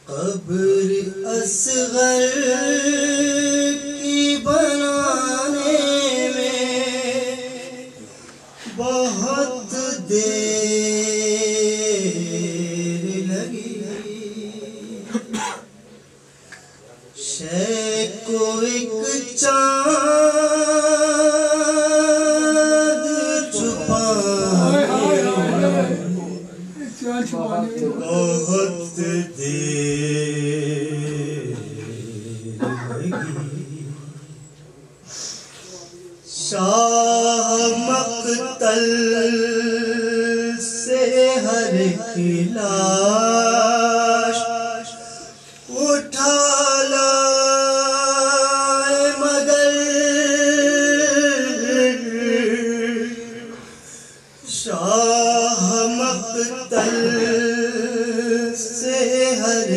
قبر اصغر کی بنانے میں بہت دیر لگی، شیخ کو ایک چاند چھپانے بہت دیر لگی۔ شاہ مقتل سے ہر لاش اٹھا لائے، مگر شاہ مقتل سے ہر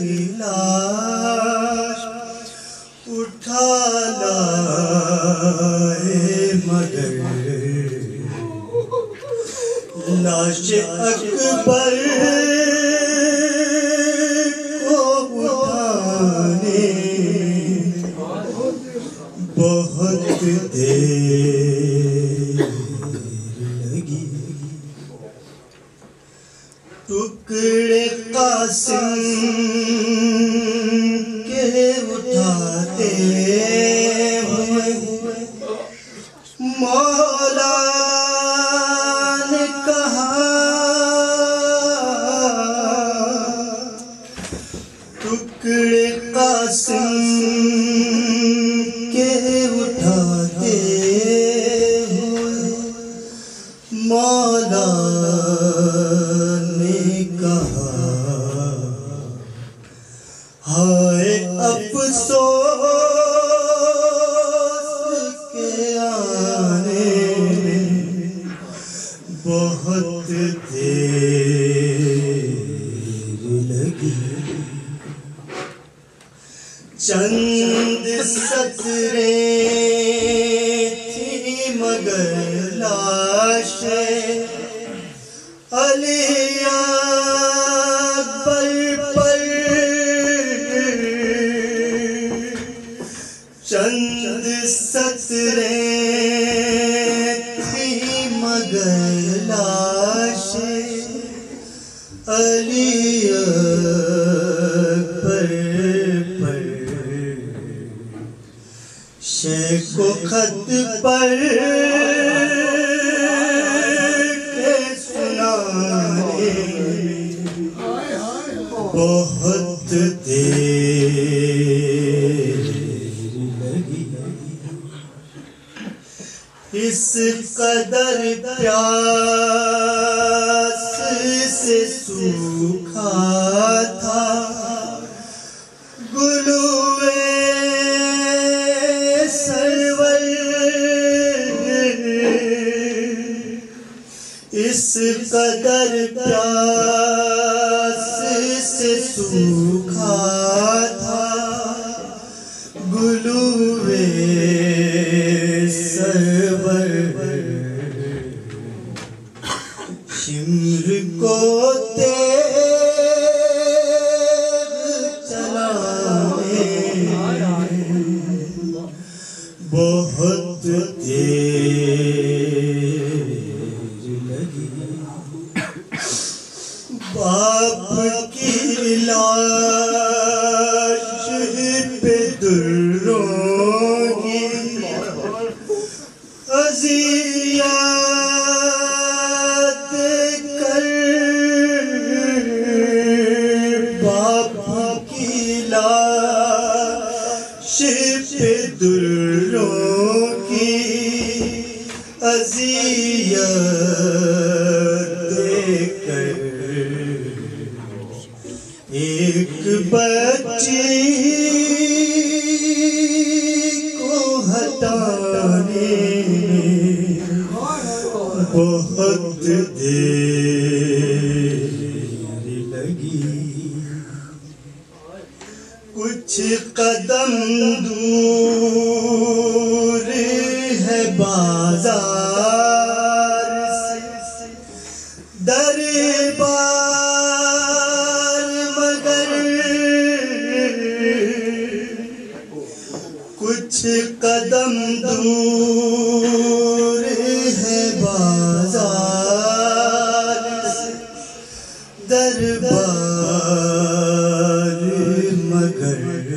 لاش اٹھا لائے، مگر لاش اکبر کو اٹھانے بہت دیر لگی۔ ٹکڑے قاسم کے اٹھاتے ہوئے مولا نے کہا، ٹکڑے قاسم کے اٹھاتے ہوئے مولا نے کہا، ہائے افسوس کے آنے میں بہت دیر لگی۔ چند سطریں تھی مگر لاشیں علی اکبر پر، چند سطریں تھی مگر لاشیں علی اکبر پر، شیخ کو خط پڑھ کے سنانے بہت دیر لگی۔ اس قدر پیاس سے سوکھا تھا گلوئے سرور، اس قدر پیاس سے سوکھا تھا گلوئے سرور، شمر کو تیغ چلانے بہت دیر لگی۔ باپ کی لاش پہ دروں کی اذیت کر، باپ کی لاش پہ دروں کی اذیت کر، ایک بچی کو ہٹانے بہت دیر لگی۔ کچھ قدم دور ہے بازار سے دربار، مگر قدم دور ہے بازار سے دربار مگر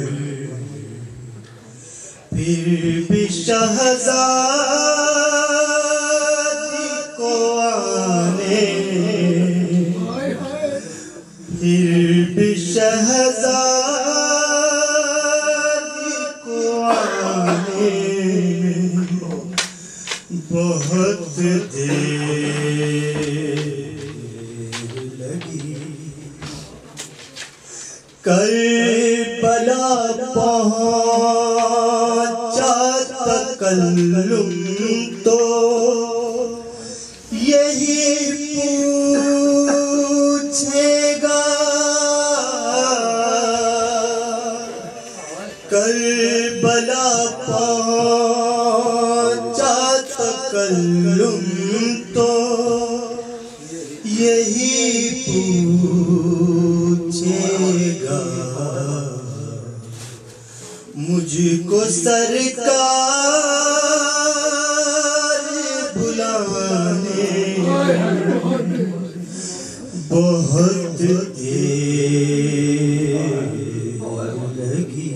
پھر بھی شہزادی کو آنے پھر بھی شہزادی کو آنے بہت دیر لگی کربلا پہنچا تکلم تو یہی پوچھے گا کربلا پہنچا تکلم تو یہی پوچھے گا مجھ کو سرکار بلانے بہت دیر لگی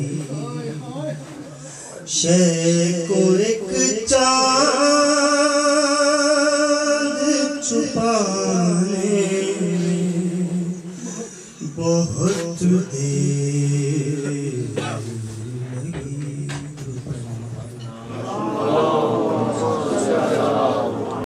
شے کو ایک چاند چھپانے بہت دیر